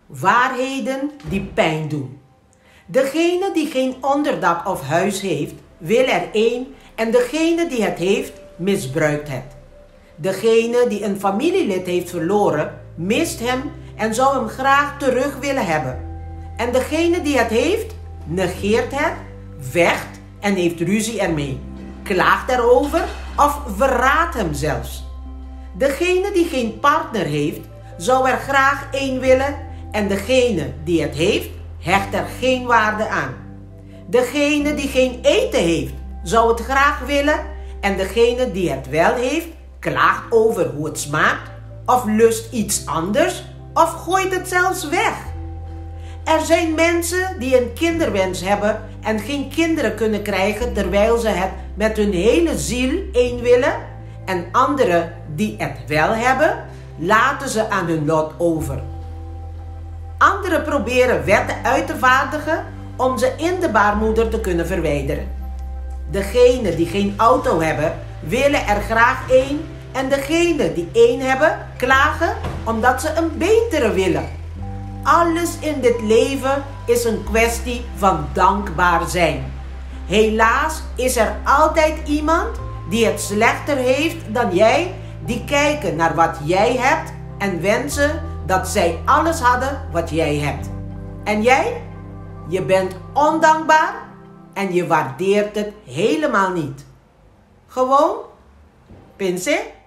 Waarheden die pijn doen. Degene die geen onderdak of huis heeft, wil er een en degene die het heeft, misbruikt het. Degene die een familielid heeft verloren, mist hem en zou hem graag terug willen hebben. En degene die het heeft, negeert het, vecht en heeft ruzie ermee, klaagt erover of verraadt hem zelfs. Degene die geen partner heeft, zou er graag één willen en degene die het heeft, hecht er geen waarde aan. Degene die geen eten heeft, zou het graag willen en degene die het wel heeft, klaagt over hoe het smaakt of lust iets anders of gooit het zelfs weg. Er zijn mensen die een kinderwens hebben en geen kinderen kunnen krijgen terwijl ze het met hun hele ziel één willen en anderen die het wel hebben, laten ze aan hun lot over. Anderen proberen wetten uit te vaardigen om ze in de baarmoeder te kunnen verwijderen. Degenen die geen auto hebben, willen er graag één en degenen die één hebben, klagen omdat ze een betere willen. Alles in dit leven is een kwestie van dankbaar zijn. Helaas is er altijd iemand die het slechter heeft dan jij, die kijken naar wat jij hebt en wensen dat zij alles hadden wat jij hebt. En jij? Je bent ondankbaar en je waardeert het helemaal niet. Gewoon, pinse.